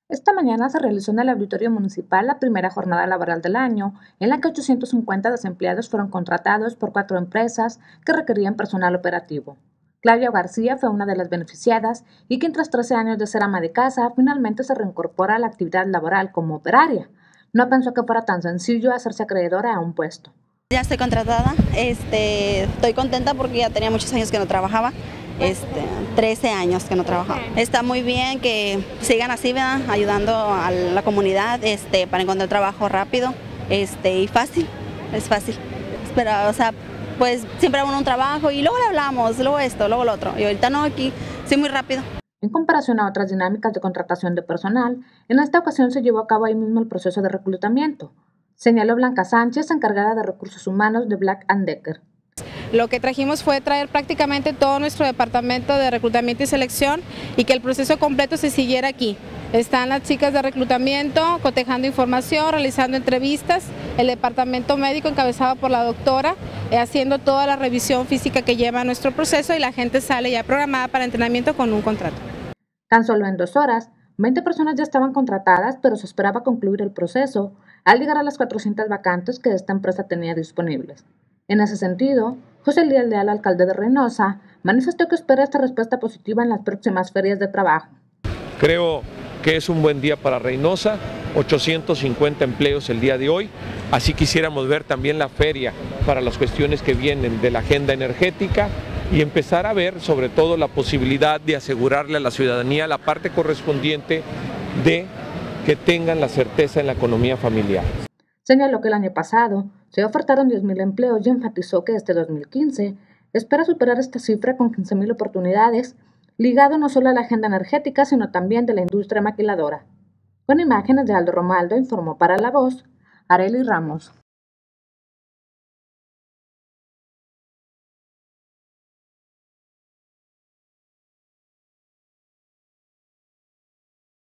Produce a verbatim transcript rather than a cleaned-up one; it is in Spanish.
Esta mañana se realizó en el Auditorio Municipal la primera jornada laboral del año, en la que ochocientos cincuenta desempleados fueron contratados por cuatro empresas que requerían personal operativo. Claudia García fue una de las beneficiadas y quien tras trece años de ser ama de casa finalmente se reincorpora a la actividad laboral como operaria. No pensó que fuera tan sencillo hacerse acreedora a un puesto. Ya estoy contratada, este, estoy contenta porque ya tenía muchos años que no trabajaba, este, trece años que no trabajaba. Está muy bien que sigan así, ¿verdad? Ayudando a la comunidad este, para encontrar trabajo rápido este, y fácil, es fácil. Pero, o sea, pues siempre uno un trabajo y luego le hablamos, luego esto, luego lo otro. Y ahorita no, aquí sí muy rápido. En comparación a otras dinámicas de contratación de personal, en esta ocasión se llevó a cabo ahí mismo el proceso de reclutamiento, señaló Blanca Sánchez, encargada de recursos humanos de Black and Decker. Lo que trajimos fue traer prácticamente todo nuestro departamento de reclutamiento y selección y que el proceso completo se siguiera aquí. Están las chicas de reclutamiento cotejando información, realizando entrevistas, el departamento médico encabezado por la doctora, eh, haciendo toda la revisión física que lleva nuestro proceso y la gente sale ya programada para entrenamiento con un contrato. Tan solo en dos horas, veinte personas ya estaban contratadas, pero se esperaba concluir el proceso al llegar a las cuatrocientas vacantes que esta empresa tenía disponibles. En ese sentido, José Elías Leal, alcalde de Reynosa, manifestó que espera esta respuesta positiva en las próximas ferias de trabajo. Creo que es un buen día para Reynosa, ochocientos cincuenta empleos el día de hoy, así quisiéramos ver también la feria para las cuestiones que vienen de la agenda energética y empezar a ver sobre todo la posibilidad de asegurarle a la ciudadanía la parte correspondiente de que tengan la certeza en la economía familiar. Señaló que el año pasado se ofertaron diez mil empleos y enfatizó que este dos mil quince espera superar esta cifra con quince mil oportunidades, ligado no solo a la agenda energética, sino también de la industria maquiladora. Con imágenes de Aldo Romaldo, informó para La Voz, Arely Ramos.